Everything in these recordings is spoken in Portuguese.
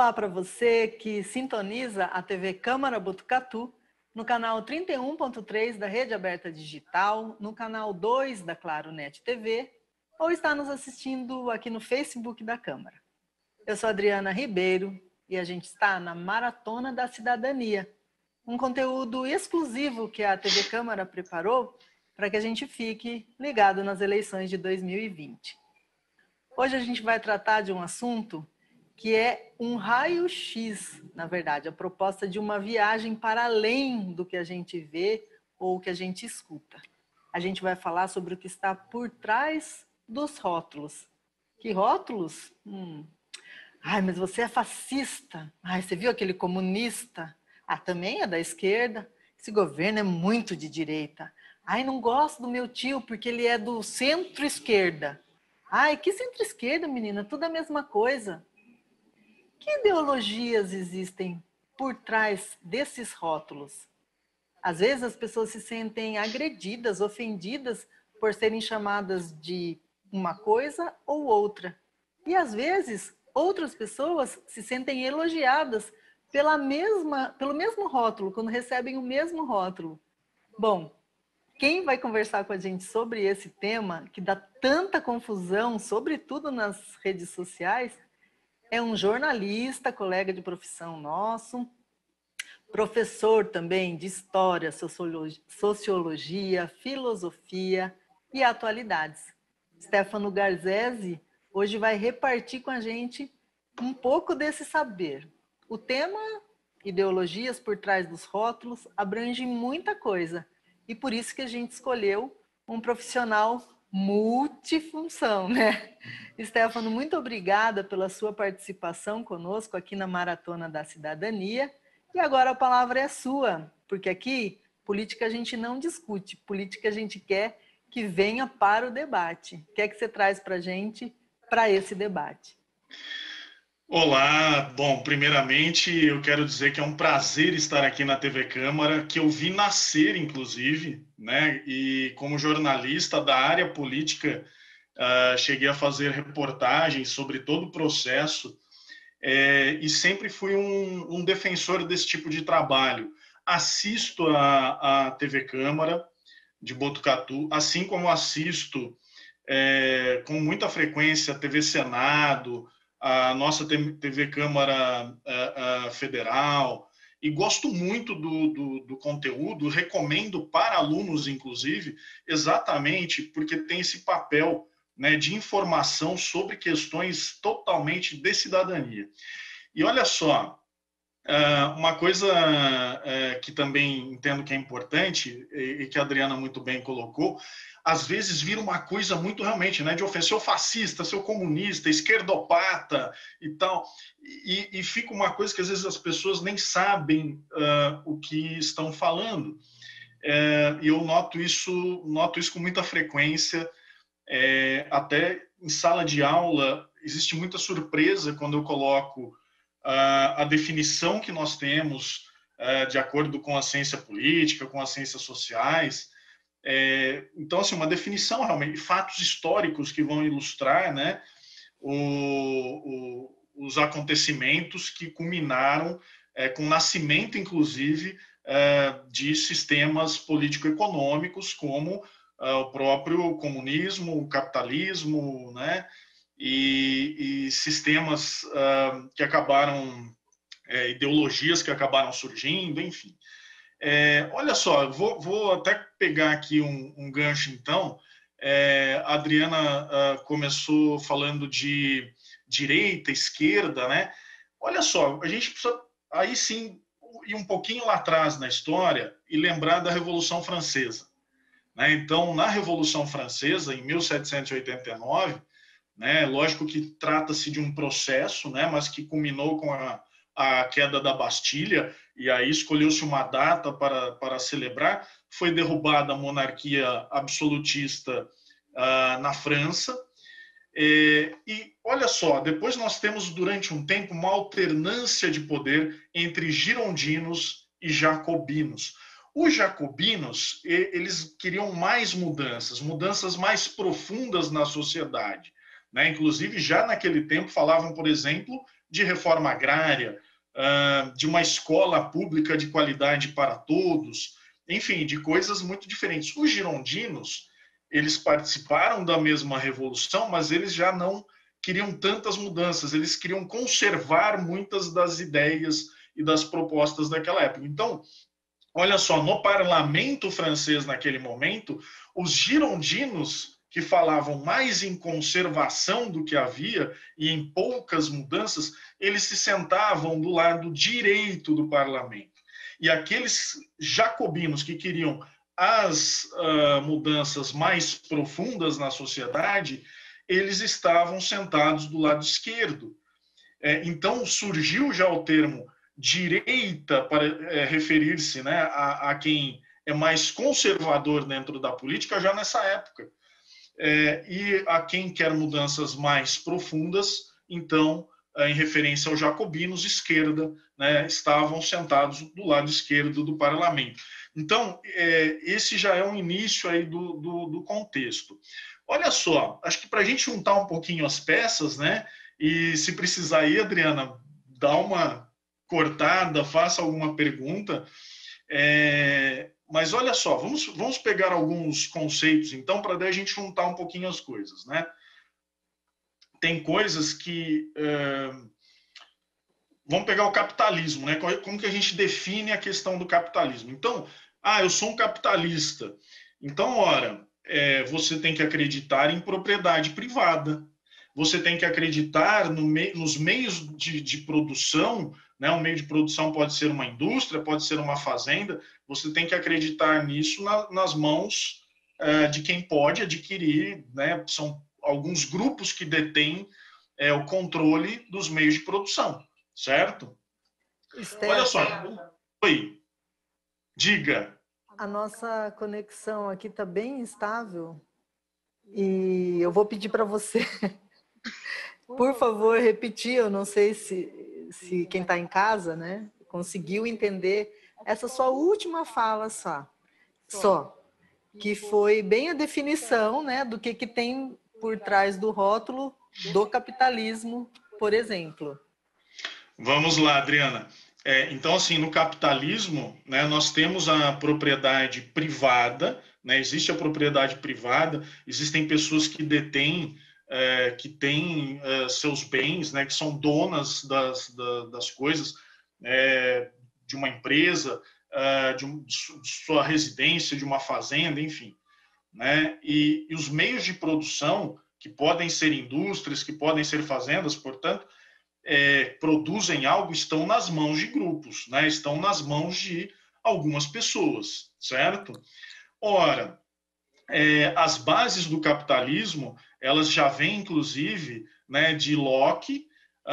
Olá para você que sintoniza a TV Câmara Botucatu no canal 31.3 da Rede Aberta Digital, no canal 2 da Claro Net TV, ou está nos assistindo aqui no Facebook da Câmara. Eu sou Adriana Ribeiro e a gente está na Maratona da Cidadania, um conteúdo exclusivo que a TV Câmara preparou para que a gente fique ligado nas eleições de 2020. Hoje a gente vai tratar de um assunto que é um raio-x, na verdade, a proposta de uma viagem para além do que a gente vê ou que a gente escuta. A gente vai falar sobre o que está por trás dos rótulos. Que rótulos? Ai, mas você é fascista. Ai, você viu aquele comunista? Ah, também é da esquerda. Esse governo é muito de direita. Ai, não gosto do meu tio porque ele é do centro-esquerda. Ai, que centro-esquerda, menina? Tudo a mesma coisa. Que ideologias existem por trás desses rótulos? Às vezes as pessoas se sentem agredidas, ofendidas por serem chamadas de uma coisa ou outra. E às vezes outras pessoas se sentem elogiadas pelo mesmo rótulo, quando recebem o mesmo rótulo. Bom, quem vai conversar com a gente sobre esse tema, que dá tanta confusão, sobretudo nas redes sociais, é um jornalista, colega de profissão nosso, professor também de História, Sociologia, Filosofia e Atualidades. Stefano Garzesi hoje vai repartir com a gente um pouco desse saber. O tema, ideologias por trás dos rótulos, abrange muita coisa e por isso que a gente escolheu um profissional multifunção, né? Stefano, muito obrigada pela sua participação conosco aqui na Maratona da Cidadania. E agora a palavra é sua, porque aqui política a gente não discute, política a gente quer que venha para o debate. O que é que você traz para a gente para esse debate? Olá, bom, primeiramente eu quero dizer que é um prazer estar aqui na TV Câmara, que eu vi nascer, inclusive, né? E como jornalista da área política, cheguei a fazer reportagens sobre todo o processo e sempre fui um defensor desse tipo de trabalho. Assisto a TV Câmara de Botucatu, assim como assisto com muita frequência a TV Senado, a nossa TV Câmara Federal, e gosto muito do conteúdo, recomendo para alunos, inclusive, exatamente porque tem esse papel, né, de informação sobre questões totalmente de cidadania. E olha só, uma coisa que também entendo que é importante, e que a Adriana muito bem colocou, às vezes vira uma coisa muito realmente, né, de ofensa, seu fascista, seu comunista, esquerdopata e tal, e fica uma coisa que às vezes as pessoas nem sabem o que estão falando. E eu noto isso com muita frequência, até em sala de aula existe muita surpresa quando eu coloco a definição que nós temos de acordo com a ciência política, com as ciências sociais. Então, assim, uma definição realmente, fatos históricos que vão ilustrar, né, os acontecimentos que culminaram com o nascimento, inclusive, de sistemas político-econômicos como o próprio comunismo, o capitalismo, né, e sistemas que acabaram, ideologias que acabaram surgindo, enfim. Olha só, vou até pegar aqui um gancho, então. A Adriana começou falando de direita, esquerda, né? Olha só, a gente precisa, aí sim, ir um pouquinho lá atrás na história e lembrar da Revolução Francesa, né? Então, na Revolução Francesa, em 1789, né, lógico que trata-se de um processo, né, mas que culminou com a queda da Bastilha, e aí escolheu-se uma data para celebrar. Foi derrubada a monarquia absolutista na França. E olha só, depois nós temos durante um tempo uma alternância de poder entre girondinos e jacobinos. Os jacobinos, eles queriam mais mudanças mais profundas na sociedade, né? Inclusive, já naquele tempo falavam, por exemplo, de reforma agrária, de uma escola pública de qualidade para todos, enfim, de coisas muito diferentes. Os girondinos, eles participaram da mesma revolução, mas eles já não queriam tantas mudanças, eles queriam conservar muitas das ideias e das propostas daquela época. Então, olha só, no parlamento francês naquele momento, os girondinos, que falavam mais em conservação do que havia e em poucas mudanças, eles se sentavam do lado direito do parlamento. E aqueles jacobinos que queriam as mudanças mais profundas na sociedade, eles estavam sentados do lado esquerdo. Então, surgiu já o termo direita para referir-se, né, a quem é mais conservador dentro da política já nessa época. E a quem quer mudanças mais profundas, então, em referência aos jacobinos, esquerda, né, estavam sentados do lado esquerdo do parlamento. Então, esse já é um início aí do contexto. Olha só, acho que para a gente juntar um pouquinho as peças, né, e se precisar aí, Adriana, dá uma cortada, faça alguma pergunta, mas olha só, vamos pegar alguns conceitos, então, para daí a gente juntar um pouquinho as coisas, né? Tem coisas que... vamos pegar o capitalismo, né? Como que a gente define a questão do capitalismo? Então, eu sou um capitalista. Então, ora, você tem que acreditar em propriedade privada, você tem que acreditar nos meios de produção, né? Um meio de produção pode ser uma indústria, pode ser uma fazenda, você tem que acreditar nisso nas mãos de quem pode adquirir, né? São alguns grupos que detêm o controle dos meios de produção, certo? Esther, olha só, oi, diga. A nossa conexão aqui está bem instável e eu vou pedir para você, por favor, repetir. Eu não sei se quem está em casa, né, conseguiu entender essa sua última fala só, que foi bem a definição, né, do que tem por trás do rótulo do capitalismo, por exemplo. Vamos lá, Adriana. Então, assim, no capitalismo, né, nós temos a propriedade privada, né, existe a propriedade privada, existem pessoas que detêm, que têm seus bens, né, que são donas das coisas, de uma empresa, de sua residência, de uma fazenda, enfim. Né, e os meios de produção, que podem ser indústrias, que podem ser fazendas, portanto, produzem algo, estão nas mãos de grupos, né? Estão nas mãos de algumas pessoas, certo? Ora, as bases do capitalismo, elas já vêm, inclusive, né, de Locke,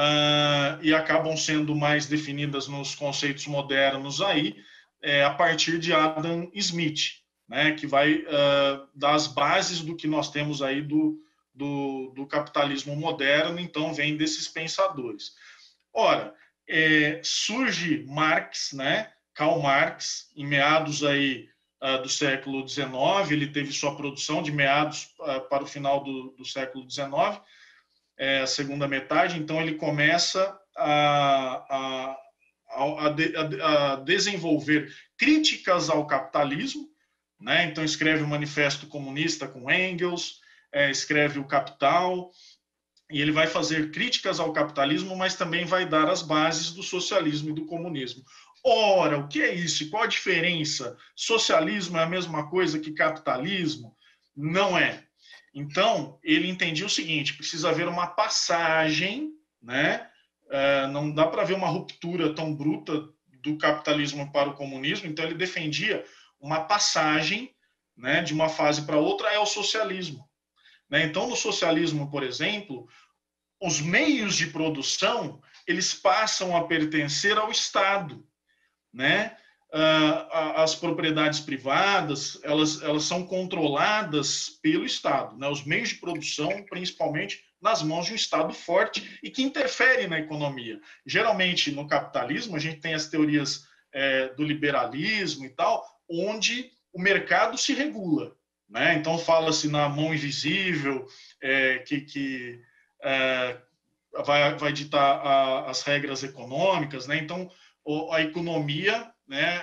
e acabam sendo mais definidas nos conceitos modernos aí, a partir de Adam Smith, né, que vai dar as bases do que nós temos aí do capitalismo moderno, então vem desses pensadores. Ora, surge Marx, né? Karl Marx, em meados aí do século XIX, ele teve sua produção de meados para o final do século XIX, a segunda metade, então ele começa a desenvolver críticas ao capitalismo, né? Então escreve o Manifesto Comunista com Engels, escreve o Capital, e ele vai fazer críticas ao capitalismo, mas também vai dar as bases do socialismo e do comunismo. Ora, o que é isso? Qual a diferença? Socialismo é a mesma coisa que capitalismo? Não é. Então, ele entendia o seguinte, precisa haver uma passagem, né? Não dá para ver uma ruptura tão bruta do capitalismo para o comunismo, então ele defendia uma passagem, né, de uma fase para outra, é o socialismo. Então, no socialismo, por exemplo, os meios de produção, eles passam a pertencer ao Estado, né? As propriedades privadas, elas são controladas pelo Estado, né? Os meios de produção, principalmente, nas mãos de um Estado forte e que interfere na economia. Geralmente, no capitalismo, a gente tem as teorias do liberalismo e tal, onde o mercado se regula, né? Então, fala-se na mão invisível, que vai ditar as regras econômicas, né? Então, a economia, né,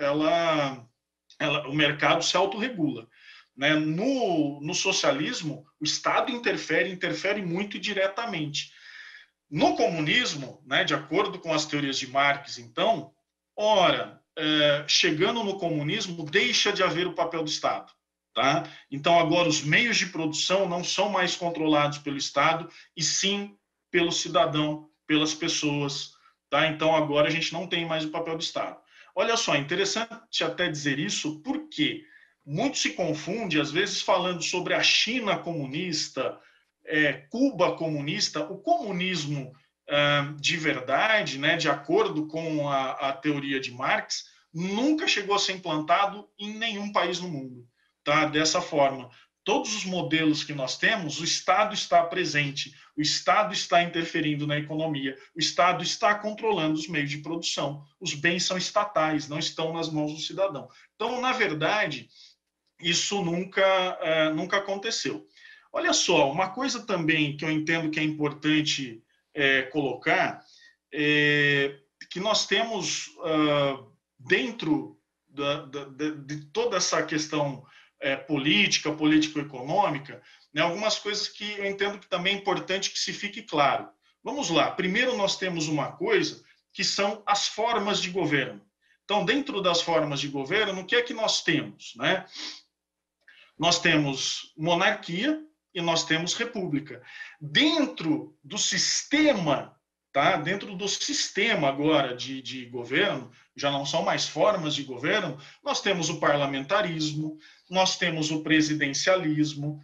o mercado se autorregula. Né? No socialismo, o Estado interfere muito diretamente. No comunismo, né, de acordo com as teorias de Marx, então, chegando no comunismo, deixa de haver o papel do Estado. Tá? Então, agora, os meios de produção não são mais controlados pelo Estado, e sim pelo cidadão, pelas pessoas. Tá? Então, agora a gente não tem mais o papel do Estado. Olha só, interessante até dizer isso, porque muito se confunde, às vezes, falando sobre a China comunista, Cuba comunista. O comunismo de verdade, né, de acordo com a teoria de Marx, nunca chegou a ser implantado em nenhum país no mundo. Tá? Dessa forma, todos os modelos que nós temos, o Estado está presente, o Estado está interferindo na economia, o Estado está controlando os meios de produção, os bens são estatais, não estão nas mãos do cidadão. Então, na verdade, isso nunca aconteceu. Olha só, uma coisa também que eu entendo que é importante colocar é que nós temos dentro de toda essa questão político-econômica, né, algumas coisas que eu entendo que também é importante que se fique claro. Vamos lá. Primeiro, nós temos uma coisa que são as formas de governo. Então, dentro das formas de governo, o que é que nós temos? Né? Nós temos monarquia e nós temos república. Dentro do sistema, tá? Dentro do sistema agora de governo, já não são mais formas de governo, nós temos o parlamentarismo, nós temos o presidencialismo,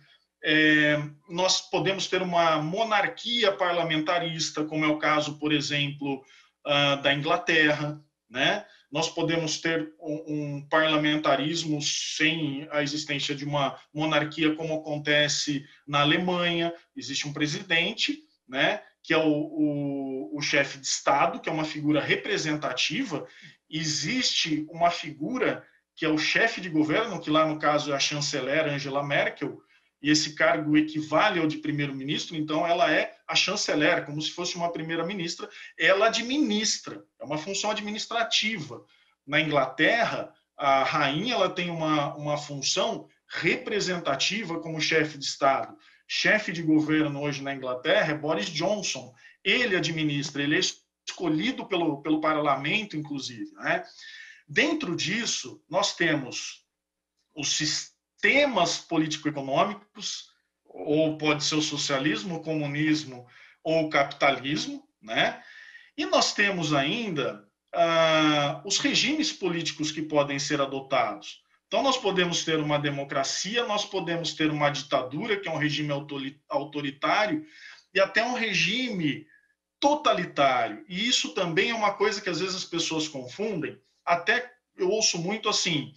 nós podemos ter uma monarquia parlamentarista, como é o caso, por exemplo, da Inglaterra, né? Nós podemos ter um parlamentarismo sem a existência de uma monarquia, como acontece na Alemanha. Existe um presidente, né, que é o chefe de Estado, que é uma figura representativa. Existe uma figura que é o chefe de governo, que lá no caso é a chanceler Angela Merkel, e esse cargo equivale ao de primeiro-ministro, então ela é a chanceler, como se fosse uma primeira-ministra, ela administra, é uma função administrativa. Na Inglaterra, a rainha ela tem uma função representativa como chefe de Estado. Chefe de governo hoje na Inglaterra é Boris Johnson, ele administra, ele é escolhido pelo parlamento, inclusive. Né? Dentro disso, nós temos os sistemas político-econômicos, ou pode ser o socialismo, o comunismo ou o capitalismo, né? E nós temos ainda os regimes políticos que podem ser adotados. Então, nós podemos ter uma democracia, nós podemos ter uma ditadura, que é um regime autoritário, e até um regime totalitário. E isso também é uma coisa que às vezes as pessoas confundem. Até eu ouço muito assim,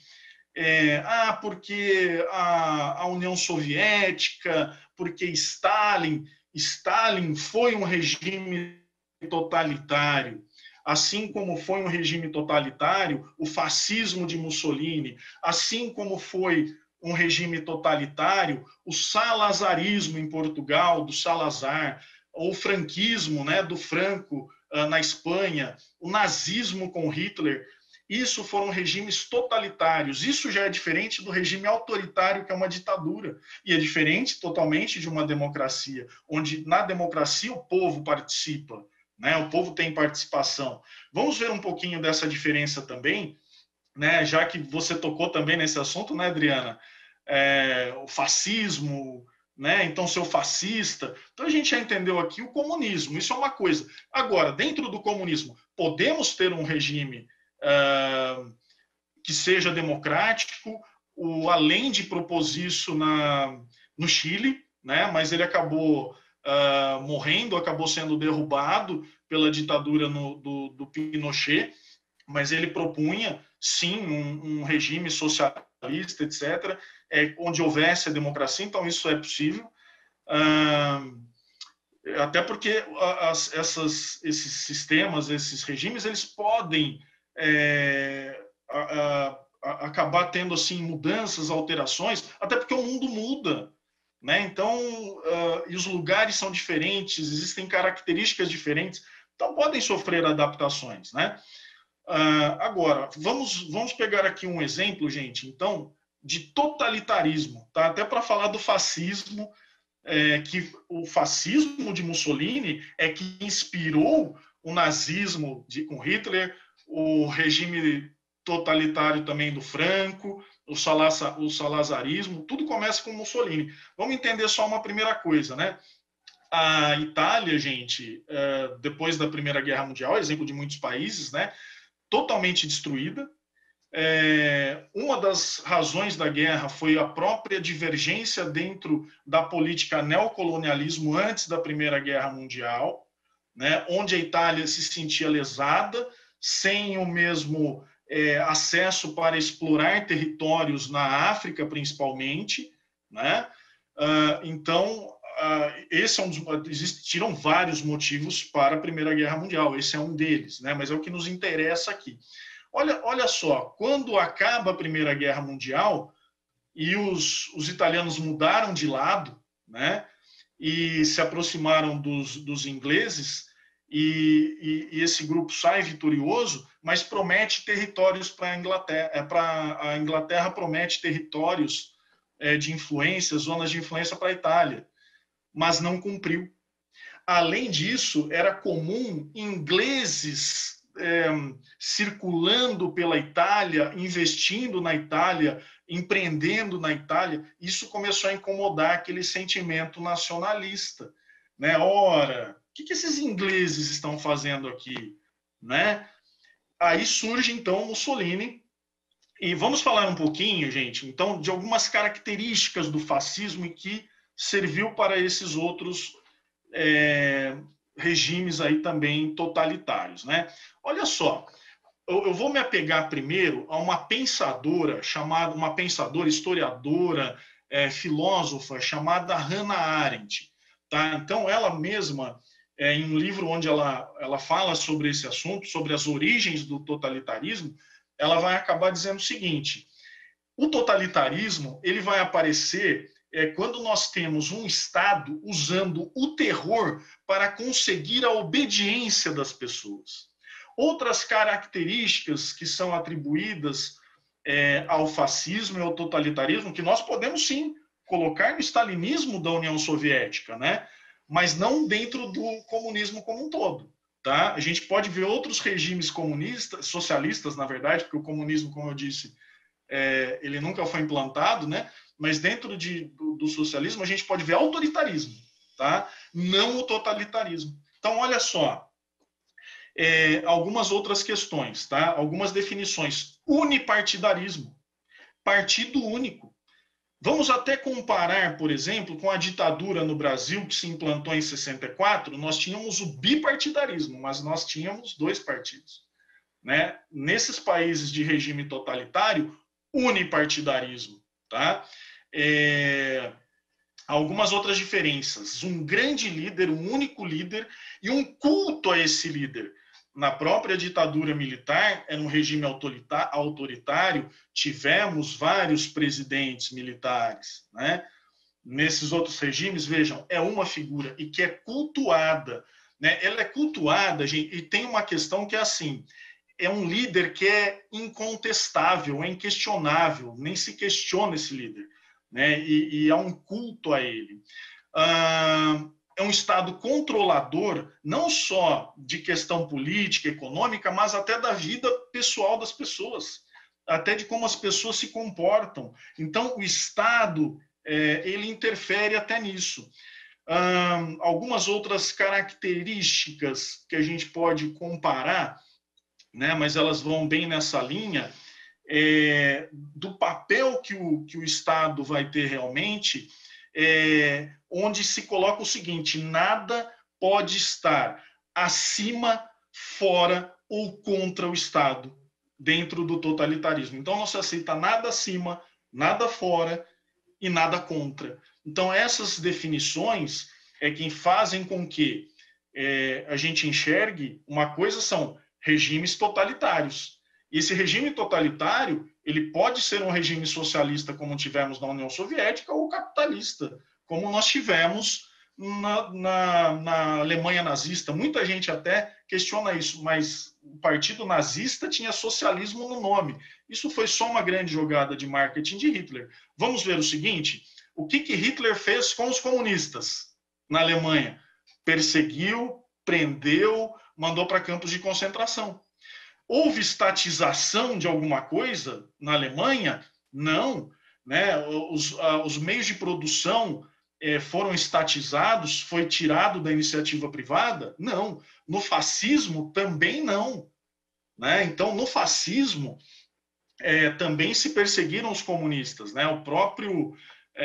porque a União Soviética, porque Stalin foi um regime totalitário, assim como foi um regime totalitário o fascismo de Mussolini, assim como foi um regime totalitário o salazarismo em Portugal, do Salazar, ou o franquismo, né, do Franco na Espanha, o nazismo com Hitler. Isso foram regimes totalitários. Isso já é diferente do regime autoritário, que é uma ditadura. E é diferente totalmente de uma democracia, onde na democracia o povo participa, né? O povo tem participação. Vamos ver um pouquinho dessa diferença também, né? Já que você tocou também nesse assunto, né, Adriana? O fascismo, né? Então, ser fascista. Então, a gente já entendeu aqui o comunismo. Isso é uma coisa. Agora, dentro do comunismo, podemos ter um regime que seja democrático. O Allende propôs isso no Chile, né? Mas ele acabou morrendo, acabou sendo derrubado pela ditadura do Pinochet, mas ele propunha, sim, um regime socialista, etc., onde houvesse a democracia. Então isso é possível, até porque esses sistemas, esses regimes, eles podem acabar tendo assim mudanças, alterações, até porque o mundo muda, né? Então, e os lugares são diferentes, existem características diferentes, então podem sofrer adaptações, né? Agora, vamos pegar aqui um exemplo, gente, então, de totalitarismo, tá? Até para falar do fascismo, que o fascismo de Mussolini é que inspirou o nazismo com Hitler, o regime totalitário também do Franco, o salazarismo, tudo começa com Mussolini. Vamos entender só uma primeira coisa, né? A Itália, gente, depois da Primeira Guerra Mundial, exemplo de muitos países, né? Totalmente destruída. Uma das razões da guerra foi a própria divergência dentro da política neocolonialismo antes da Primeira Guerra Mundial, né, onde a Itália se sentia lesada, sem o mesmo acesso para explorar territórios na África, principalmente, né? Então, esse é existiram vários motivos para a Primeira Guerra Mundial, esse é um deles, né? Mas é o que nos interessa aqui. Olha só, quando acaba a Primeira Guerra Mundial e os italianos mudaram de lado, né, e se aproximaram dos ingleses, e esse grupo sai vitorioso, mas promete territórios para a Inglaterra. A Inglaterra promete territórios de influência, zonas de influência para a Itália, mas não cumpriu. Além disso, era comum ingleses circulando pela Itália, investindo na Itália, empreendendo na Itália. Isso começou a incomodar aquele sentimento nacionalista, né? Ora, o que esses ingleses estão fazendo aqui, né? Aí surge então Mussolini, e vamos falar um pouquinho, gente, então, de algumas características do fascismo e que serviu para esses outros regimes aí também totalitários, né? Olha só, eu vou me apegar primeiro a uma pensadora historiadora, filósofa chamada Hannah Arendt, tá? Então ela mesma, em um livro onde ela fala sobre esse assunto, sobre as origens do totalitarismo, ela vai acabar dizendo o seguinte: o totalitarismo ele vai aparecer quando nós temos um Estado usando o terror para conseguir a obediência das pessoas. Outras características que são atribuídas ao fascismo e ao totalitarismo, que nós podemos sim colocar no stalinismo da União Soviética, né? Mas não dentro do comunismo como um todo. Tá? A gente pode ver outros regimes comunistas, socialistas, na verdade, porque o comunismo, como eu disse, ele nunca foi implantado, né? Mas dentro do socialismo a gente pode ver autoritarismo, tá? Não o totalitarismo. Então, olha só, algumas outras questões, tá? Algumas definições. Unipartidarismo, partido único. Vamos até comparar, por exemplo, com a ditadura no Brasil, que se implantou em 64, nós tínhamos o bipartidarismo, mas nós tínhamos 2 partidos, né? Nesses países de regime totalitário, unipartidarismo, tá? Algumas outras diferenças. Um grande líder, um único líder e um culto a esse líder. Na própria ditadura militar, era um regime autoritário, tivemos vários presidentes militares, né? Nesses outros regimes, vejam, é uma figura e que é cultuada, né? Ela é cultuada, gente, e tem uma questão que é assim, é um líder que é incontestável, é inquestionável, nem se questiona esse líder, né? E há um culto a ele. É um Estado controlador, não só de questão política, econômica, mas até da vida pessoal das pessoas, até de como as pessoas se comportam. Então, o Estado, ele interfere até nisso. Algumas outras características que a gente pode comparar, né, mas elas vão bem nessa linha, do papel que o Estado vai ter realmente, onde se coloca o seguinte: nada pode estar acima, fora ou contra o Estado dentro do totalitarismo. Então não se aceita nada acima, nada fora e nada contra. Então essas definições é que fazem com que a gente enxergue uma coisa: são regimes totalitários. E esse regime totalitário, ele pode ser um regime socialista, como tivemos na União Soviética, ou capitalista, como nós tivemos na Alemanha nazista. Muita gente até questiona isso, mas o Partido Nazista tinha socialismo no nome. Isso foi só uma grande jogada de marketing de Hitler. Vamos ver o seguinte: o que Hitler fez com os comunistas na Alemanha? Perseguiu, prendeu, mandou para campos de concentração. Houve estatização de alguma coisa na Alemanha? Não. Né? Os meios de produção foram estatizados? Foi tirado da iniciativa privada? Não. No fascismo, também não. Né? Então, no fascismo, também se perseguiram os comunistas. Né? O próprio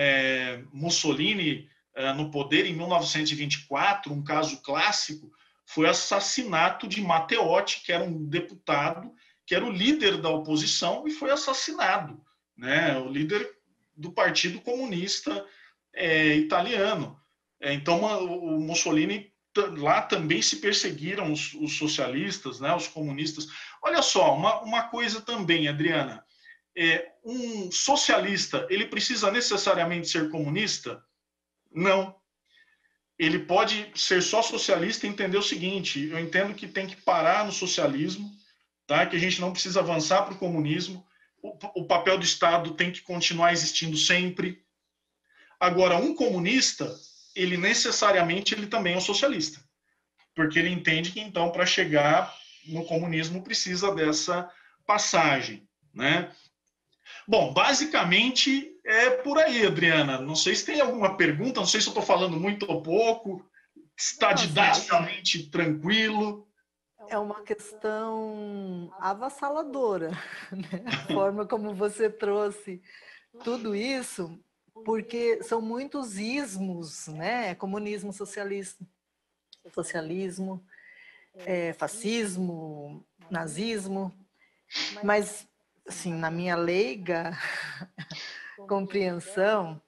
Mussolini, no poder em 1924, um caso clássico, foi o assassinato de Matteotti, que era um deputado, que era o líder da oposição, e foi assassinado, né? O líder do Partido Comunista italiano. Então, o Mussolini, lá também se perseguiram os socialistas, né? Os comunistas. Olha só, uma coisa também, Adriana, um socialista, ele precisa necessariamente ser comunista? Não. Ele pode ser só socialista e entender o seguinte: eu entendo que tem que parar no socialismo, tá? Que a gente não precisa avançar para o comunismo, o papel do Estado tem que continuar existindo sempre. Agora, um comunista, ele necessariamente ele também é um socialista, porque ele entende que, então, para chegar no comunismo precisa dessa passagem, né? Bom, basicamente é por aí, Adriana. Não sei se tem alguma pergunta, não sei se eu estou falando muito ou pouco, está didaticamente tranquilo. É uma questão avassaladora, né? A forma como você trouxe tudo isso, porque são muitos ismos, né? Comunismo, socialismo, fascismo, nazismo, mas, assim, na minha leiga compreensão,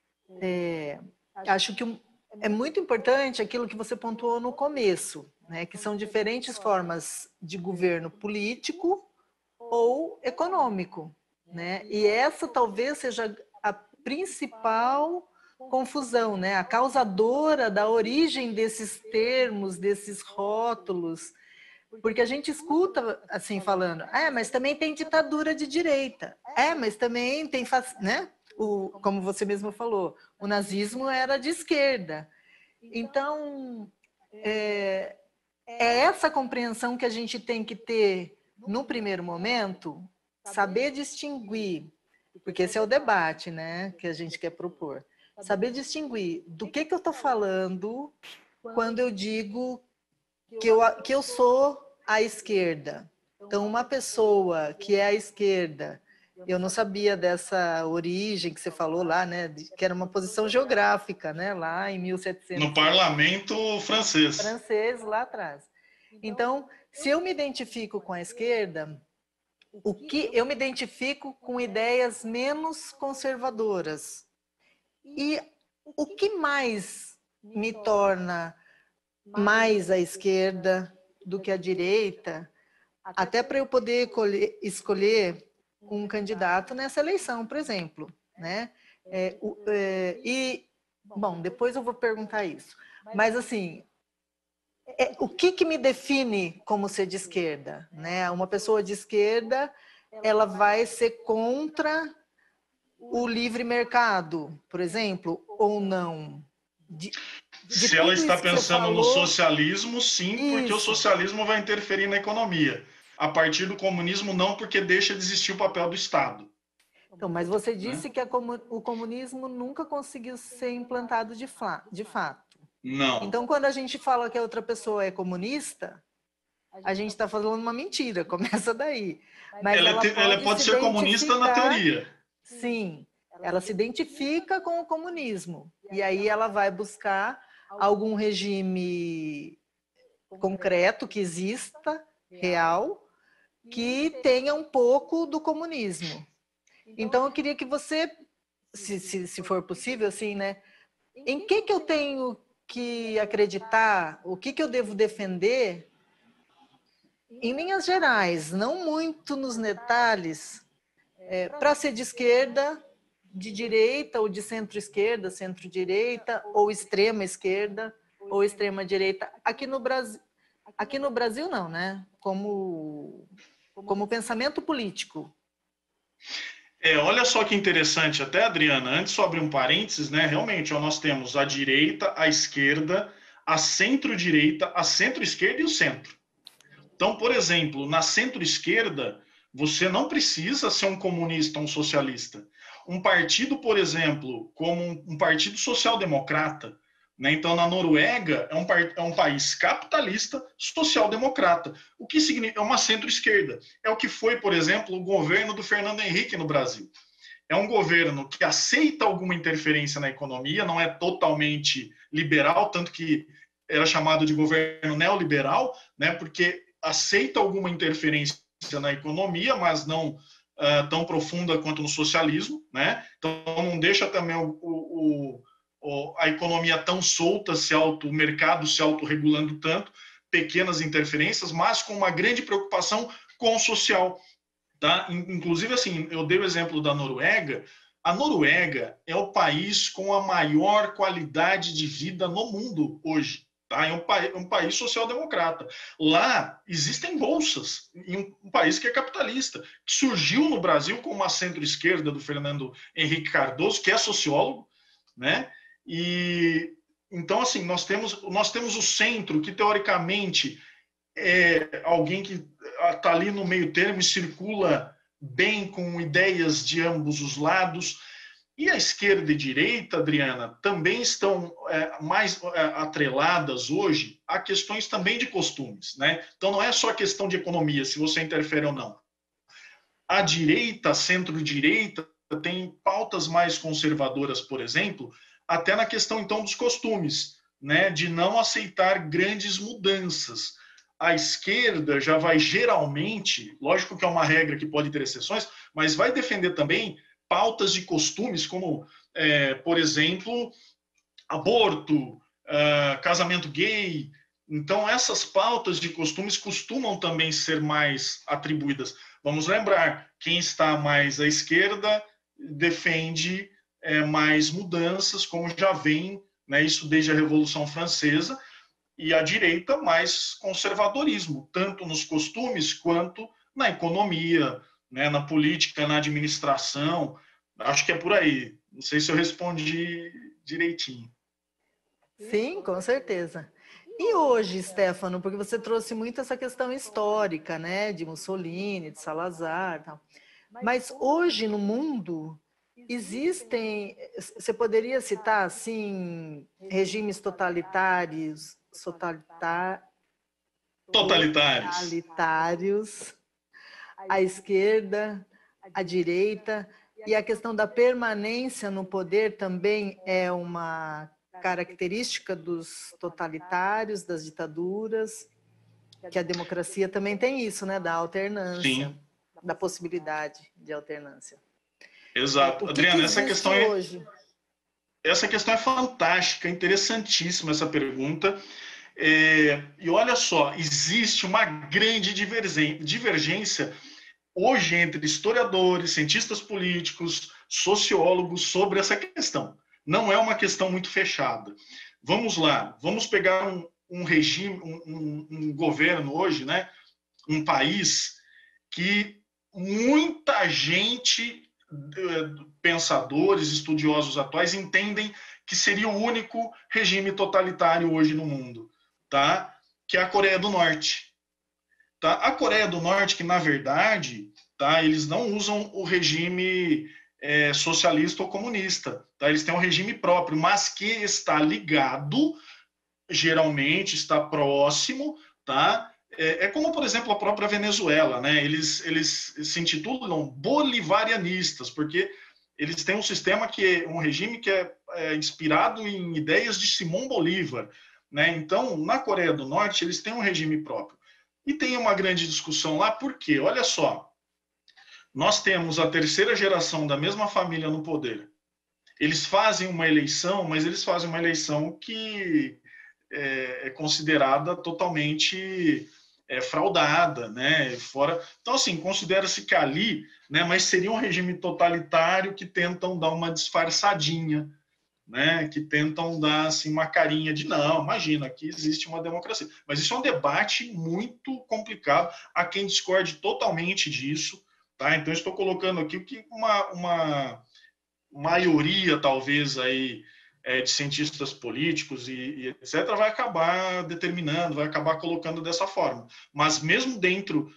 acho que é muito importante aquilo que você pontuou no começo, né? Que são diferentes formas de governo político ou econômico, né? E essa talvez seja a principal confusão, né? A causadora da origem desses termos, desses rótulos, porque a gente escuta assim falando, mas também tem ditadura de direita, mas também tem, né? Como você mesmo falou, o nazismo era de esquerda. Então, é essa compreensão que a gente tem que ter no primeiro momento, saber distinguir, porque esse é o debate, né, que a gente quer propor, saber distinguir do que eu estou falando quando eu digo que eu sou à esquerda. Então, uma pessoa que é à esquerda, eu não sabia dessa origem que você falou lá, né, que era uma posição geográfica, né, lá em 1700. No parlamento francês. Francês, lá atrás. Então, se eu me identifico com a esquerda, eu me identifico com ideias menos conservadoras. E o que mais me torna mais à esquerda do que à direita, até para eu poder escolher um candidato nessa eleição, por exemplo, né? Bom, depois eu vou perguntar isso. Mas, assim, o que me define como ser de esquerda, né? Uma pessoa de esquerda, ela vai ser contra o livre mercado, por exemplo, ou não? Se ela está pensando no socialismo, sim, porque o socialismo vai interferir na economia. A partir do comunismo, não, porque deixa de existir o papel do Estado. Então, mas você disse que o comunismo nunca conseguiu ser implantado de fato. Não. Então, quando a gente fala que a outra pessoa é comunista, a gente está falando uma mentira, começa daí. Mas ela pode ser comunista na teoria. Sim, ela se identifica com o comunismo. E aí ela vai buscar algum regime concreto que exista, real, que tenha um pouco do comunismo. Então, eu queria que você, se for possível, assim, né? Em que eu tenho que acreditar, o que eu devo defender, em linhas gerais, não muito nos detalhes, para ser de esquerda, de direita ou de centro-esquerda, centro-direita, ou extrema-esquerda, ou extrema-direita. Aqui no Brasil não, né? Como pensamento político. Olha só que interessante, até, Adriana, antes só abrir um parênteses, né? Realmente, nós temos a direita, a esquerda, a centro-direita, a centro-esquerda e o centro. Então, por exemplo, na centro-esquerda, você não precisa ser um comunista ou um socialista. Um partido, por exemplo, como um partido social-democrata, né? Então, na Noruega, é um país capitalista social-democrata. O que significa? É uma centro-esquerda. É o que foi, por exemplo, o governo do Fernando Henrique no Brasil. É um governo que aceita alguma interferência na economia, não é totalmente liberal, tanto que era chamado de governo neoliberal, né? Porque aceita alguma interferência na economia, mas não tão profunda quanto no socialismo, né? Então não deixa também a economia tão solta, o mercado se autorregulando tanto, pequenas interferências, mas com uma grande preocupação com o social. Tá? Inclusive, assim, eu dei o exemplo da Noruega. A Noruega é o país com a maior qualidade de vida no mundo hoje. Tá? É um país social-democrata. Lá existem bolsas, em um país que é capitalista, que surgiu no Brasil com uma centro-esquerda do Fernando Henrique Cardoso, que é sociólogo, né? E então, assim, nós temos o centro, que teoricamente é alguém que está ali no meio termo e circula bem com ideias de ambos os lados. E a esquerda e a direita, Adriana, também estão mais atreladas hoje a questões também de costumes, né? Então não é só questão de economia, se você interfere ou não. A direita, a centro-direita, tem pautas mais conservadoras, por exemplo, até na questão, então, dos costumes, né? De não aceitar grandes mudanças. A esquerda já vai geralmente, lógico que é uma regra que pode ter exceções, mas vai defender também pautas de costumes, como, por exemplo, aborto, casamento gay. Então, essas pautas de costumes costumam também ser mais atribuídas. Vamos lembrar, quem está mais à esquerda defende mais mudanças, como já vem, né, isso desde a Revolução Francesa, e a direita mais conservadorismo, tanto nos costumes quanto na economia, né, na política, na administração. Acho que é por aí. Não sei se eu respondi direitinho. Sim, com certeza. E hoje, Stefano, porque você trouxe muito essa questão histórica, né, de Mussolini, de Salazar, tal. Mas hoje no mundo existem, você poderia citar assim, regimes totalitários, totalitários, à esquerda, à direita, e a questão da permanência no poder também é uma característica dos totalitários, das ditaduras, que a democracia também tem isso, né, da alternância, sim, da possibilidade de alternância. Exato. Adriana, essa questão é fantástica, interessantíssima essa pergunta. E olha só, existe uma grande divergência hoje entre historiadores, cientistas políticos, sociólogos sobre essa questão. Não é uma questão muito fechada. Vamos lá, vamos pegar um regime, um governo hoje, né? Um país que muita gente, pensadores, estudiosos atuais, entendem que seria o único regime totalitário hoje no mundo, tá? Que é a Coreia do Norte. Tá? A Coreia do Norte, que na verdade, tá? Eles não usam o regime socialista ou comunista, tá? Eles têm um regime próprio, mas que está ligado, geralmente está próximo, tá? É como, por exemplo, a própria Venezuela, né? Eles se intitulam bolivarianistas, porque eles têm um sistema um regime que é inspirado em ideias de Simão Bolívar, né? Então, na Coreia do Norte, eles têm um regime próprio. E tem uma grande discussão lá, por quê? Olha só, nós temos a terceira geração da mesma família no poder. Eles fazem uma eleição, mas eles fazem uma eleição que é considerada totalmente fraudada, né? Fora, então assim, considera-se que ali, né? Mas seria um regime totalitário que tentam dar uma disfarçadinha, né? Que tentam dar assim uma carinha de não, imagina, aqui existe uma democracia. Mas isso é um debate muito complicado. Há quem discorde totalmente disso, tá? Então estou colocando aqui que uma maioria talvez aí de cientistas políticos e etc., vai acabar determinando, vai acabar colocando dessa forma. Mas mesmo dentro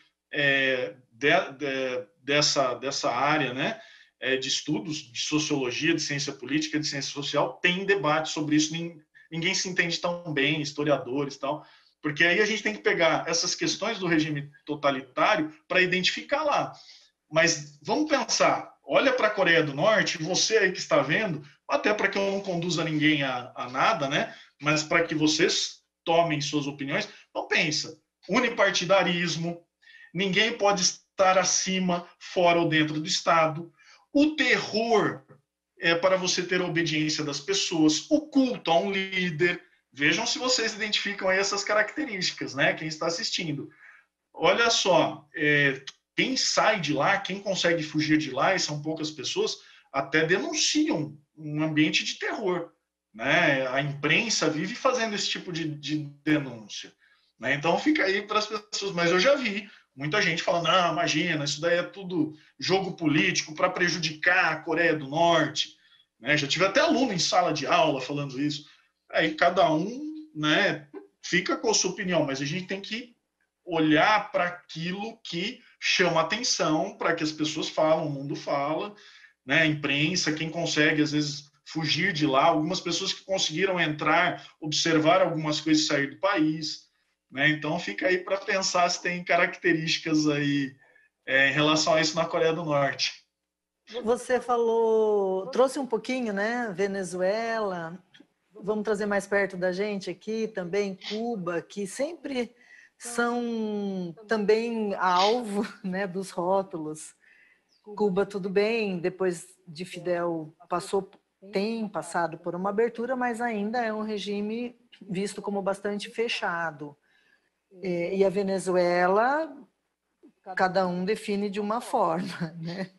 dessa área, né, de estudos de sociologia, de ciência política, de ciência social, tem debate sobre isso. Ninguém se entende tão bem, historiadores e tal, porque aí a gente tem que pegar essas questões do regime totalitário para identificar lá. Mas vamos pensar, olha para a Coreia do Norte, você aí que está vendo, até para que eu não conduza ninguém a nada, né? Mas para que vocês tomem suas opiniões, então pensa, unipartidarismo, ninguém pode estar acima, fora ou dentro do Estado, o terror é para você ter a obediência das pessoas, o culto a um líder, vejam se vocês identificam aí essas características, né? Quem está assistindo. Olha só, quem sai de lá, quem consegue fugir de lá, e são poucas pessoas, até denunciam um ambiente de terror, né? A imprensa vive fazendo esse tipo de denúncia, né? Então fica aí para as pessoas. Mas eu já vi muita gente falando, não, imagina, isso daí é tudo jogo político para prejudicar a Coreia do Norte, né? Já tive até aluno em sala de aula falando isso. Aí cada um, né, fica com a sua opinião, mas a gente tem que olhar para aquilo que chama atenção, para que as pessoas falam, o mundo fala, né? A imprensa, quem consegue, às vezes, fugir de lá, algumas pessoas que conseguiram entrar, observar algumas coisas e sair do país, né? Então, fica aí para pensar se tem características aí em relação a isso na Coreia do Norte. Você falou, trouxe um pouquinho, né? Venezuela, vamos trazer mais perto da gente aqui também, Cuba, que sempre são também alvo, né, dos rótulos. Cuba, tudo bem, depois de Fidel tem passado por uma abertura, mas ainda é um regime visto como bastante fechado. E a Venezuela, cada um define de uma forma, né?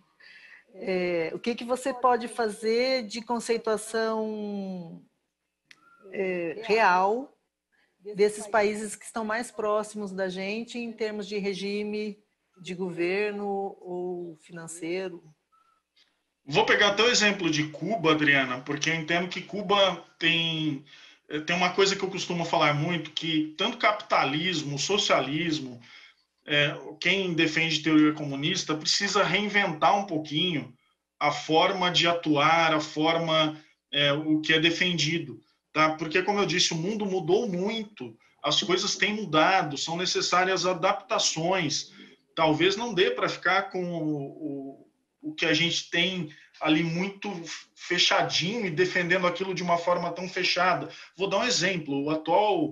O que você pode fazer de conceituação real desses países que estão mais próximos da gente em termos de regime de governo ou financeiro? Vou pegar até o exemplo de Cuba, Adriana, porque eu entendo que Cuba tem uma coisa que eu costumo falar muito, que tanto capitalismo, socialismo, quem defende teoria comunista precisa reinventar um pouquinho a forma de atuar, a forma, o que é defendido. Tá? Porque, como eu disse, o mundo mudou muito, as coisas têm mudado, são necessárias adaptações. Talvez não dê para ficar com o que a gente tem ali muito fechadinho e defendendo aquilo de uma forma tão fechada. Vou dar um exemplo. O atual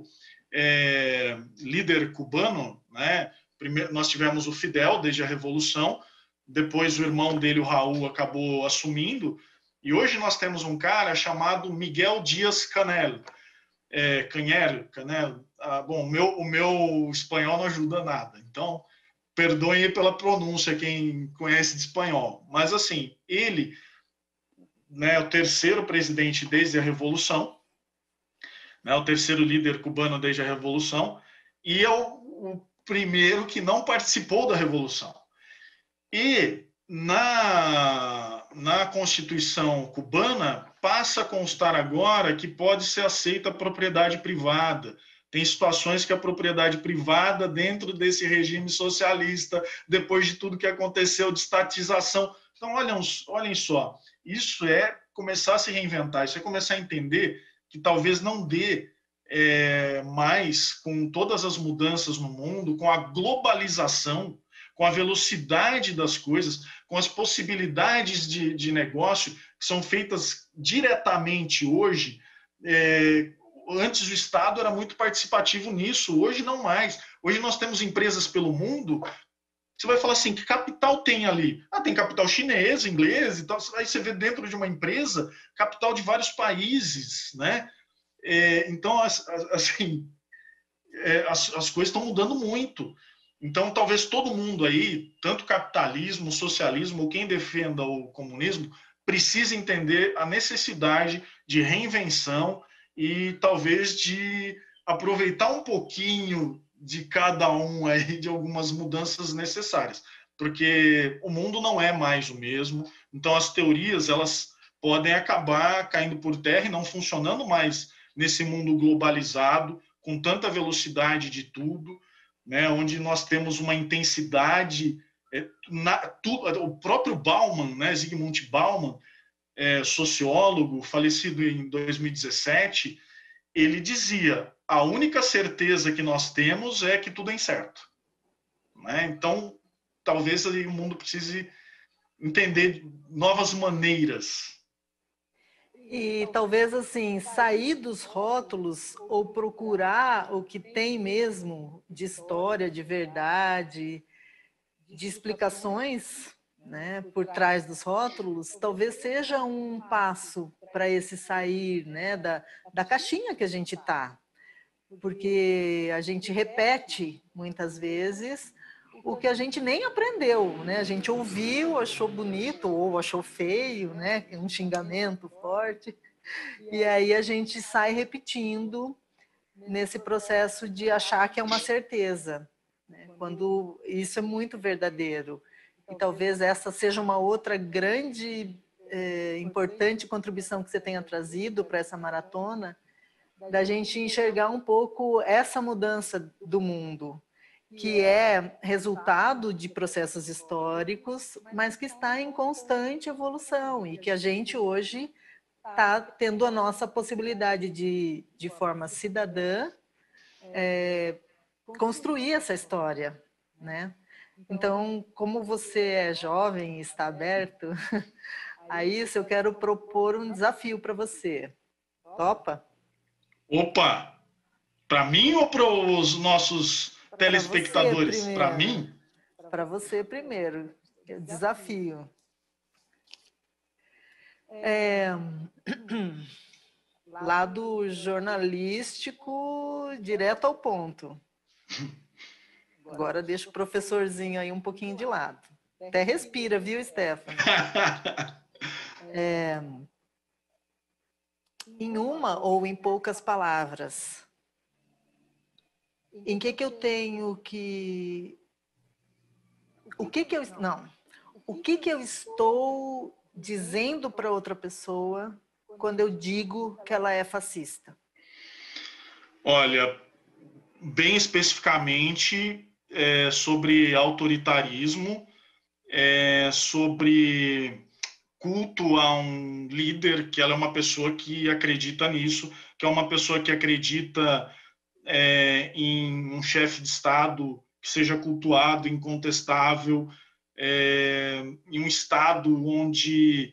líder cubano, né? Primeiro, nós tivemos o Fidel desde a Revolução, depois o irmão dele, o Raul, acabou assumindo, e hoje nós temos um cara chamado Miguel Díaz-Canel. Canelo. Bom, o meu espanhol não ajuda nada, então perdoem pela pronúncia quem conhece de espanhol. Mas, assim, ele, né, é o terceiro presidente desde a Revolução, né, o terceiro líder cubano desde a Revolução, e é o primeiro que não participou da Revolução. E na Constituição cubana passa a constar agora que pode ser aceita a propriedade privada. Tem situações que a propriedade privada, dentro desse regime socialista, depois de tudo que aconteceu de estatização. Então, olhem só, isso é começar a se reinventar, isso é começar a entender que talvez não dê mais, com todas as mudanças no mundo, com a globalização, com a velocidade das coisas, com as possibilidades de negócio que são feitas diretamente hoje. Antes o Estado era muito participativo nisso, hoje não mais. Hoje nós temos empresas pelo mundo, você vai falar assim, que capital tem ali? Tem capital chinês, inglês e tal. Aí você vê dentro de uma empresa capital de vários países, né? Então, assim, as coisas estão mudando muito. Então, talvez todo mundo aí, tanto capitalismo, socialismo, ou quem defenda o comunismo, precise entender a necessidade de reinvenção e talvez de aproveitar um pouquinho de cada um aí, de algumas mudanças necessárias, porque o mundo não é mais o mesmo. Então, as teorias, elas podem acabar caindo por terra e não funcionando mais nesse mundo globalizado, com tanta velocidade de tudo, né, onde nós temos uma intensidade. O próprio Bauman, né, Zygmunt Bauman, sociólogo, falecido em 2017, ele dizia: a única certeza que nós temos é que tudo é incerto. Né? Então, talvez o mundo precise entender novas maneiras. E talvez, assim, sair dos rótulos ou procurar o que tem mesmo de história, de verdade, de explicações, né, por trás dos rótulos, talvez seja um passo para esse sair, né, da caixinha que a gente está. Porque a gente repete, muitas vezes, o que a gente nem aprendeu, né? A gente ouviu, achou bonito ou achou feio, né? Um xingamento forte, e aí a gente sai repetindo nesse processo de achar que é uma certeza, né? Quando isso é muito verdadeiro. E talvez essa seja uma outra grande, importante contribuição que você tenha trazido para essa maratona, da gente enxergar um pouco essa mudança do mundo, que é resultado de processos históricos, mas que está em constante evolução e que a gente hoje está tendo a nossa possibilidade de forma cidadã, construir essa história, né? Então, como você é jovem e está aberto a isso, eu quero propor um desafio para você. Topa? Opa! Para mim ou para os nossos telespectadores? Para mim? Para você primeiro. Desafio. Lado jornalístico, direto ao ponto. Agora deixa o professorzinho aí um pouquinho de lado. Até respira, viu, Stefano? Em uma ou em poucas palavras, em que eu tenho que... O que eu estou dizendo para outra pessoa quando eu digo que ela é fascista? Olha, bem especificamente sobre autoritarismo, sobre culto a um líder, que ela é uma pessoa que acredita nisso, que é uma pessoa que acredita em um chefe de Estado que seja cultuado, incontestável, em um Estado onde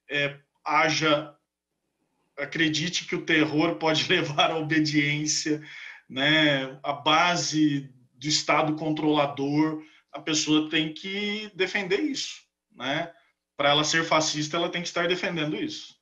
acredite que o terror pode levar à obediência, né? A base do Estado controlador, a pessoa tem que defender isso, né? Para ela ser fascista, ela tem que estar defendendo isso.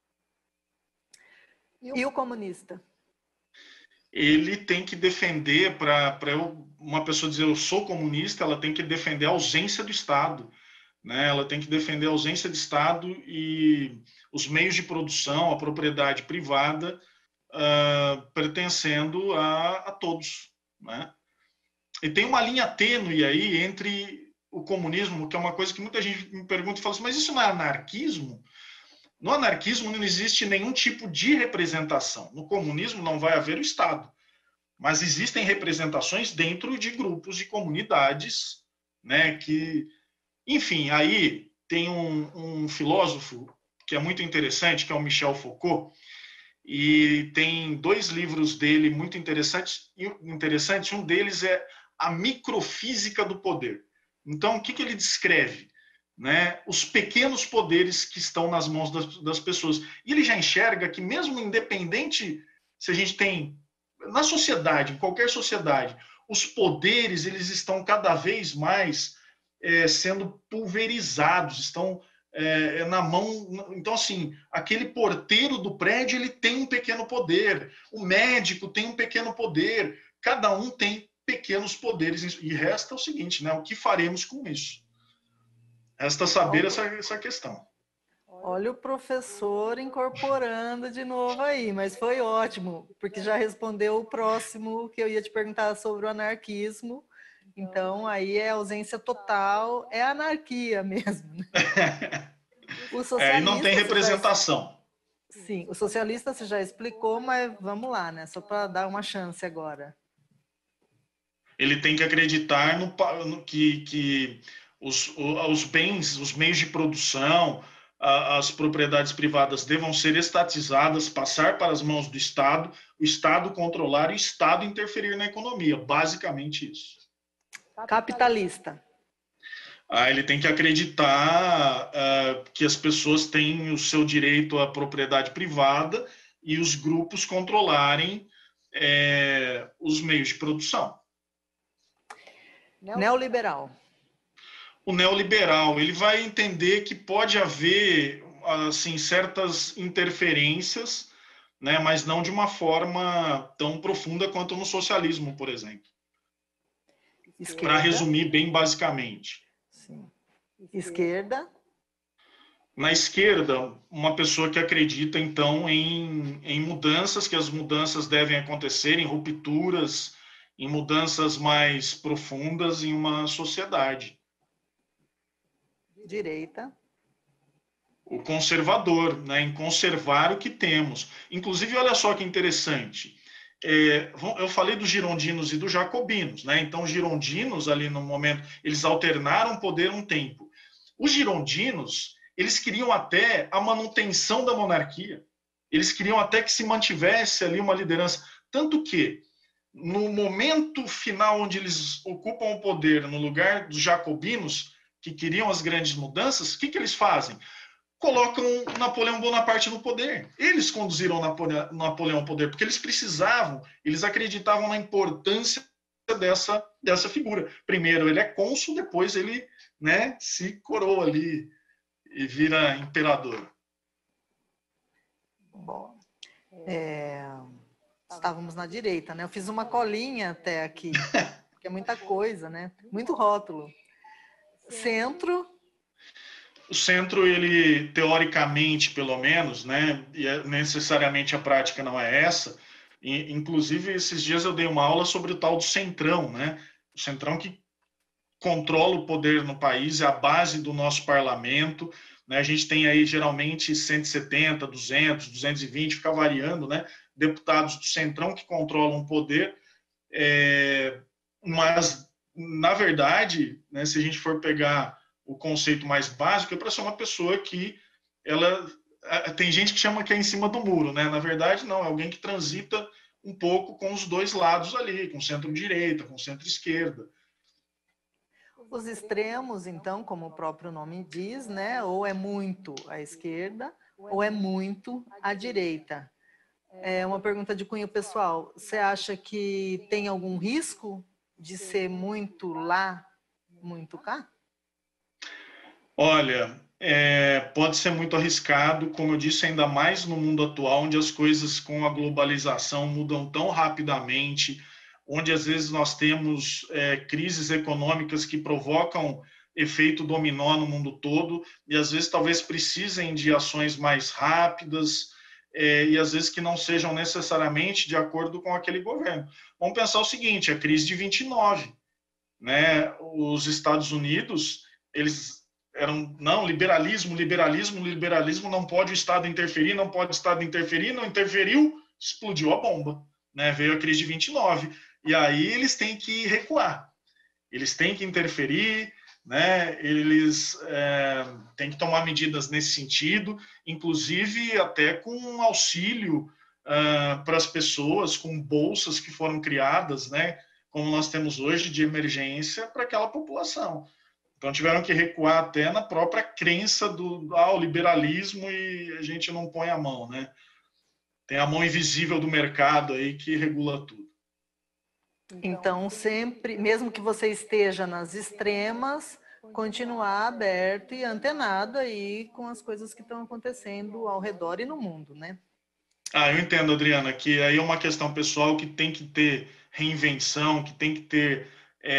E o comunista? Ele tem que defender, para uma pessoa dizer eu sou comunista, ela tem que defender a ausência do Estado, né? Ela tem que defender a ausência de Estado e os meios de produção, a propriedade privada, pertencendo a todos, né? E tem uma linha tênue aí entre o comunismo, que é uma coisa que muita gente me pergunta e fala assim, mas isso não é anarquismo? No anarquismo não existe nenhum tipo de representação. No comunismo não vai haver o Estado. Mas existem representações dentro de grupos, de comunidades, né, que... Enfim, aí tem um filósofo que é muito interessante, que é o Michel Foucault, e tem 2 livros dele muito interessantes. Um deles é A Microfísica do Poder. Então, o que ele descreve? Né, os pequenos poderes que estão nas mãos das pessoas. E ele já enxerga que mesmo independente, se a gente tem, na sociedade, em qualquer sociedade, os poderes eles estão cada vez mais sendo pulverizados, estão na mão. Então, assim, aquele porteiro do prédio ele tem um pequeno poder, o médico tem um pequeno poder, cada um tem pequenos poderes, e resta o seguinte, né? O que faremos com isso? Resta saber essa questão. Olha o professor incorporando de novo aí, mas foi ótimo, porque já respondeu o próximo que eu ia te perguntar sobre o anarquismo. Então, aí é ausência total, é anarquia mesmo. Né? O E não tem representação. Sim, o socialista você já explicou, mas vamos lá, né? Só para dar uma chance agora. Ele tem que acreditar que os bens, os meios de produção, as propriedades privadas devam ser estatizadas, passar para as mãos do Estado, o Estado controlar e o Estado interferir na economia. Basicamente isso. Capitalista. Ele tem que acreditar que as pessoas têm o seu direito à propriedade privada e os grupos controlarem os meios de produção. Neoliberal. O neoliberal, ele vai entender que pode haver assim certas interferências, né, mas não de uma forma tão profunda quanto no socialismo, por exemplo. Para resumir bem basicamente. Sim. Esquerda. Na esquerda, uma pessoa que acredita, então, em mudanças, que as mudanças devem acontecer, em rupturas, em mudanças mais profundas em uma sociedade. Direita. O conservador, né, em conservar o que temos. Inclusive, olha só que interessante. Eu falei dos girondinos e dos jacobinos, né? Então, os girondinos, ali no momento, eles alternaram poder um tempo. Os girondinos, eles queriam até a manutenção da monarquia. Eles queriam até que se mantivesse ali uma liderança. Tanto que, no momento final onde eles ocupam o poder, no lugar dos jacobinos, que queriam as grandes mudanças, o que eles fazem? Colocam Napoleão Bonaparte no poder. Eles conduziram Napoleão ao poder, porque eles precisavam, eles acreditavam na importância dessa figura. Primeiro ele é cônsul, depois ele, né, se coroa ali e vira imperador. Bom, estávamos na direita, né? Eu fiz uma colinha até aqui, porque é muita coisa, né? Muito rótulo. Centro. O centro, ele, teoricamente, pelo menos, né, e necessariamente a prática não é essa, inclusive esses dias eu dei uma aula sobre o tal do centrão, né, o centrão que controla o poder no país, é a base do nosso parlamento, né, a gente tem aí geralmente 170, 200, 220, fica variando, né, deputados do centrão que controlam o poder, mas, na verdade, né, se a gente for pegar o conceito mais básico, é para ser uma pessoa que ela tem gente que chama que é em cima do muro, né? Na verdade, não, é alguém que transita um pouco com os dois lados ali, com centro-direita, com centro-esquerda. Os extremos, então, como o próprio nome diz, né? Ou é muito à esquerda, ou é muito à direita. É uma pergunta de cunho pessoal. Você acha que tem algum risco de ser muito lá, muito cá? Olha, pode ser muito arriscado, como eu disse, ainda mais no mundo atual, onde as coisas com a globalização mudam tão rapidamente, onde às vezes nós temos crises econômicas que provocam efeito dominó no mundo todo, e às vezes talvez precisem de ações mais rápidas, e às vezes que não sejam necessariamente de acordo com aquele governo. Vamos pensar o seguinte, a crise de 29, né? Os Estados Unidos, eles não, liberalismo, não pode o Estado interferir, não pode o Estado interferir, não interferiu, explodiu a bomba, né? Veio a crise de 29, e aí eles têm que recuar, eles têm que interferir, né? Eles têm que tomar medidas nesse sentido, inclusive até com auxílio para as pessoas, com bolsas que foram criadas, né? Como nós temos hoje, de emergência para aquela população. Então tiveram que recuar até na própria crença do liberalismo, e a gente não põe a mão, né? Tem a mão invisível do mercado aí que regula tudo. Então, sempre, mesmo que você esteja nas extremas, continuar aberto e antenado aí com as coisas que estão acontecendo ao redor e no mundo, né? Eu entendo, Adriana, que aí é uma questão pessoal que tem que ter reinvenção, que tem que ter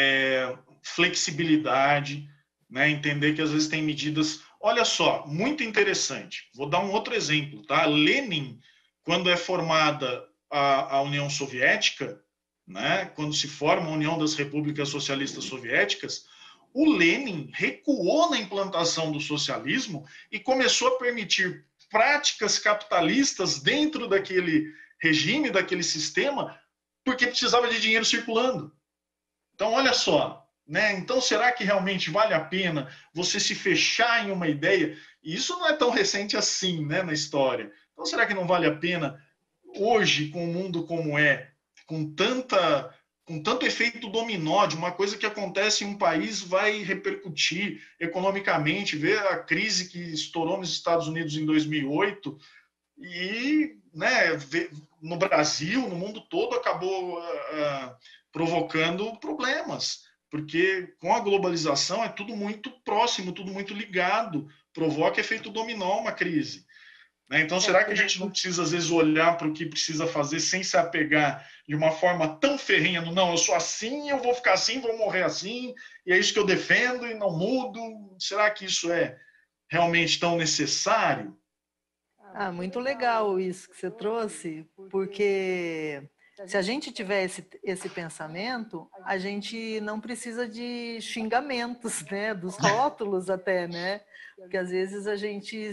flexibilidade, né? Entender que às vezes tem medidas. Olha só, muito interessante. Vou dar um outro exemplo, tá? Lenin, quando é formada a União Soviética, né? Quando se forma a União das Repúblicas Socialistas Soviéticas, o Lenin recuou na implantação do socialismo e começou a permitir práticas capitalistas dentro daquele regime, daquele sistema, porque precisava de dinheiro circulando. Então, olha só, né? Então, será que realmente vale a pena você se fechar em uma ideia? E isso não é tão recente assim, né, na história. Então, será que não vale a pena hoje, com o mundo como é, com tanta com tanto efeito dominó de uma coisa que acontece em um país vai repercutir economicamente, vê a crise que estourou nos Estados Unidos em 2008 e, né, no Brasil, no mundo todo, acabou provocando problemas, porque com a globalização é tudo muito próximo, tudo muito ligado, provoca efeito dominó uma crise. Né? Então, será que a gente não precisa, às vezes, olhar para o que precisa fazer sem se apegar de uma forma tão ferrenha no não, eu sou assim, eu vou ficar assim, vou morrer assim, e é isso que eu defendo e não mudo? Será que isso é realmente tão necessário? Muito legal isso que você trouxe, porque se a gente tiver esse pensamento, a gente não precisa de xingamentos, né? Dos rótulos até, né? Porque às vezes a gente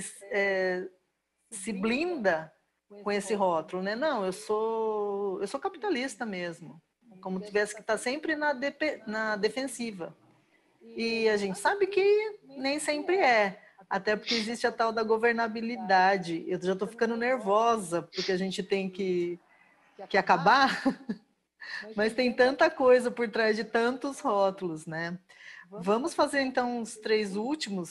se blinda com esse rótulo, né? Não, eu sou capitalista mesmo, como tivesse que estar sempre na defensiva. E a gente sabe que nem sempre é, até porque existe a tal da governabilidade. Eu já estou ficando nervosa, porque a gente tem que acabar, mas tem tanta coisa por trás de tantos rótulos, né? Vamos fazer então os três últimos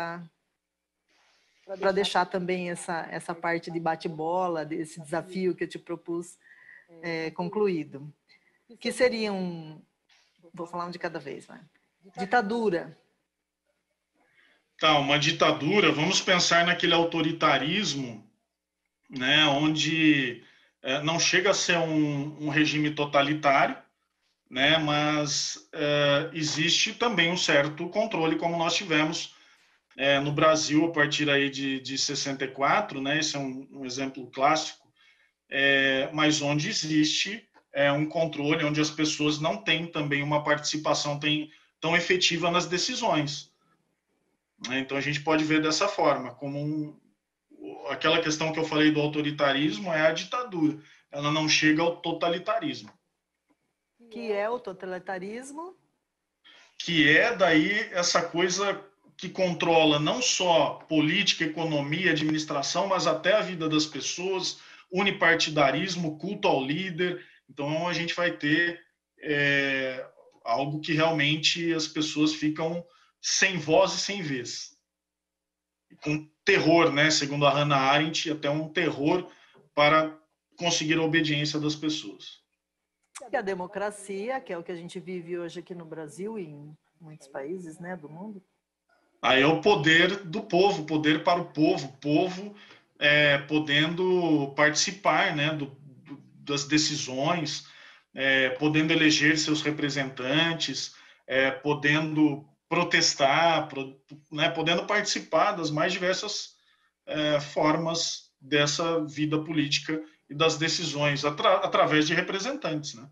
para deixar também essa parte de bate-bola, desse desafio que eu te propus concluído. Que seriam, vou falar um de cada vez, né? Ditadura. Tá, uma ditadura, vamos pensar naquele autoritarismo, né, onde não chega a ser um regime totalitário, né, mas existe também um certo controle, como nós tivemos no Brasil a partir aí de 64, né, esse é um exemplo clássico, mas onde existe um controle, onde as pessoas não têm também uma participação tão efetiva nas decisões. Então a gente pode ver dessa forma, como aquela questão que eu falei do autoritarismo é a ditadura, ela não chega ao totalitarismo. Que é o totalitarismo? Que é daí essa coisa que controla não só política, economia, administração, mas até a vida das pessoas, unipartidarismo, culto ao líder. Então a gente vai ter algo que realmente as pessoas ficam sem voz e sem vez. Com terror, né? Segundo a Hannah Arendt, até um terror para conseguir a obediência das pessoas. E a democracia, que é o que a gente vive hoje aqui no Brasil e em muitos países, né, do mundo. Aí é o poder do povo, poder para o povo podendo participar, né, das decisões, podendo eleger seus representantes, podendo protestar, né, podendo participar das mais diversas formas dessa vida política e das decisões através de representantes, né?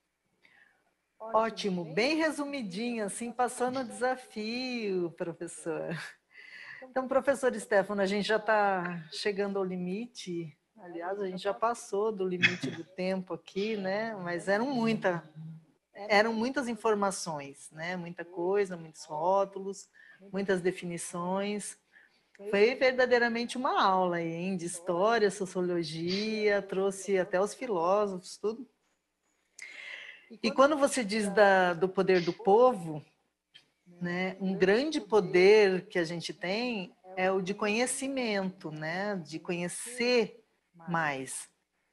Ótimo, bem resumidinho, assim, passando o desafio, professor. Então, professor Stefano, a gente já está chegando ao limite. Aliás, a gente já passou do limite do tempo aqui, né? Mas eram muitas informações, né? Muita coisa, muitos rótulos, muitas definições. Foi verdadeiramente uma aula aí, hein? De história, sociologia, trouxe até os filósofos, tudo. E quando você diz do poder do povo, né, um grande poder que a gente tem é o de conhecimento, né, de conhecer mais.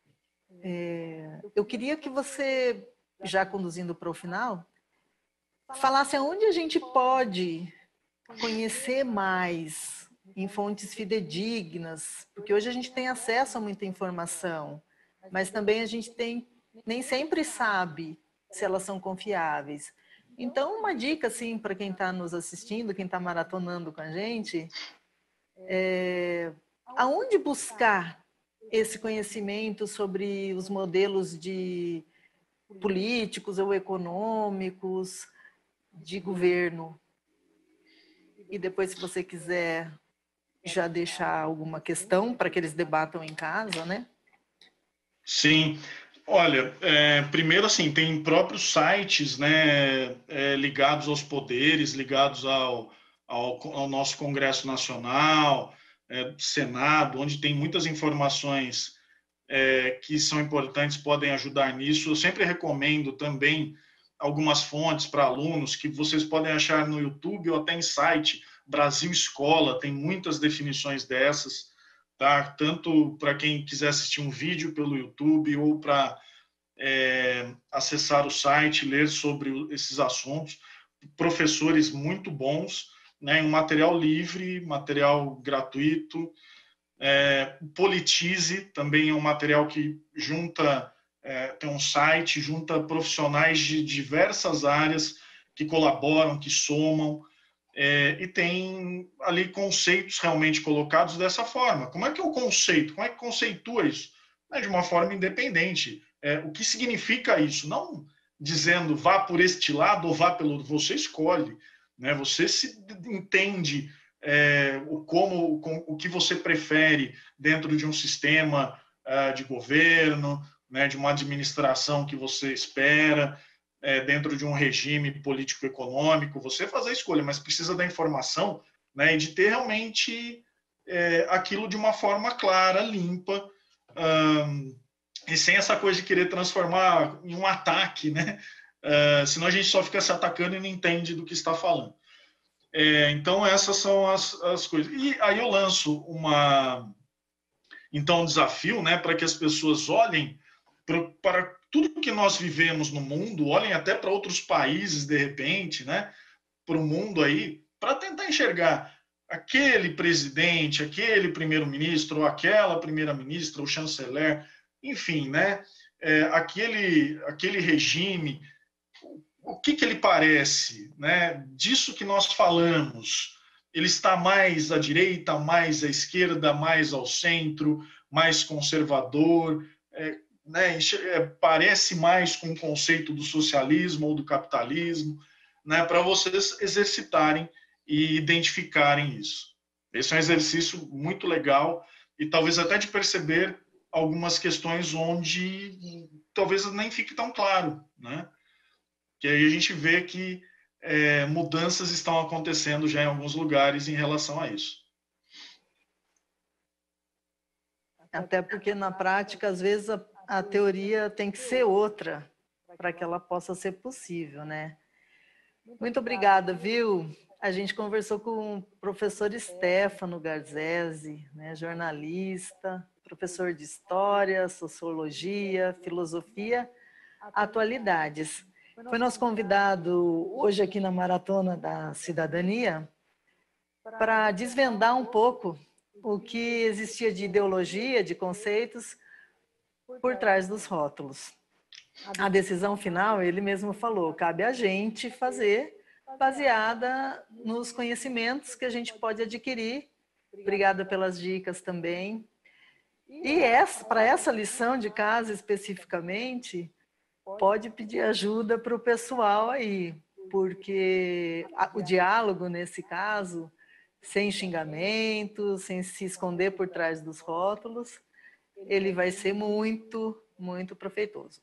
Eu queria que você, já conduzindo para o final, falasse aonde a gente pode conhecer mais em fontes fidedignas, porque hoje a gente tem acesso a muita informação, mas também a gente nem sempre sabe se elas são confiáveis. Então, uma dica, assim, para quem está nos assistindo, quem está maratonando com a gente, aonde buscar esse conhecimento sobre os modelos de políticos ou econômicos de governo? E depois, se você quiser já deixar alguma questão para que eles debatam em casa, né? Sim. Olha, primeiro assim, tem próprios sites, né, ligados aos poderes, ligados ao nosso Congresso Nacional, Senado, onde tem muitas informações que são importantes, podem ajudar nisso. Eu sempre recomendo também algumas fontes para alunos que vocês podem achar no YouTube ou até em site. Brasil Escola tem muitas definições dessas, tá? Tanto para quem quiser assistir um vídeo pelo YouTube ou para acessar o site, ler sobre esses assuntos. Professores muito bons, né? Um material livre, material gratuito. Politize também é um material que junta, tem um site, junta profissionais de diversas áreas que colaboram, que somam, e tem ali conceitos realmente colocados dessa forma. Como é que é o conceito? Como é que conceitua isso? De uma forma independente. O que significa isso? Não dizendo vá por este lado ou vá pelo outro. Você escolhe, né? Você se entende o que você prefere dentro de um sistema de governo, né, de uma administração que você espera, dentro de um regime político-econômico. Você faz a escolha, mas precisa da informação, né, e de ter realmente aquilo de uma forma clara, limpa, e sem essa coisa de querer transformar em um ataque, né? Senão a gente só fica se atacando e não entende do que está falando. Então, essas são as coisas. E aí eu lanço um desafio, né, para que as pessoas olhem para tudo que nós vivemos no mundo, olhem até para outros países, de repente, né, para o mundo aí, para tentar enxergar aquele presidente, aquele primeiro-ministro, ou aquela primeira-ministra, o chanceler, enfim, né, aquele regime, o que ele parece, né? Disso que nós falamos, ele está mais à direita, mais à esquerda, mais ao centro, mais conservador, né? Parece mais com o conceito do socialismo ou do capitalismo, né? Para vocês exercitarem e identificarem isso. Esse é um exercício muito legal e talvez até de perceber algumas questões onde talvez nem fique tão claro, né? Que aí a gente vê que mudanças estão acontecendo já em alguns lugares em relação a isso. Até porque, na prática, às vezes a teoria tem que ser outra para que ela possa ser possível, né? Muito obrigada, viu? A gente conversou com o professor Stefano Garzesi, né, jornalista, professor de História, Sociologia, Filosofia, Atualidades. Foi nosso convidado hoje aqui na Maratona da Cidadania para desvendar um pouco o que existia de ideologia, de conceitos por trás dos rótulos. A decisão final, ele mesmo falou, cabe a gente fazer baseada nos conhecimentos que a gente pode adquirir. Obrigada pelas dicas também. E para essa lição de casa especificamente, pode pedir ajuda para o pessoal aí, porque o diálogo, nesse caso, sem xingamento, sem se esconder por trás dos rótulos, ele vai ser muito, muito proveitoso.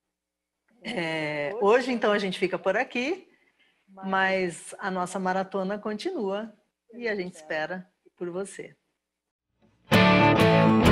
Hoje, então, a gente fica por aqui, mas a nossa maratona continua e a gente espera por você.